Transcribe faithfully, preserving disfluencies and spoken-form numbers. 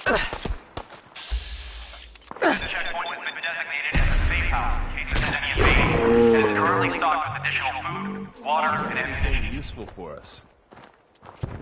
checkpoint has been designated as a safe house in case there's any invasion. It is currently stocked with additional food, water, and ammunition. Useful for us.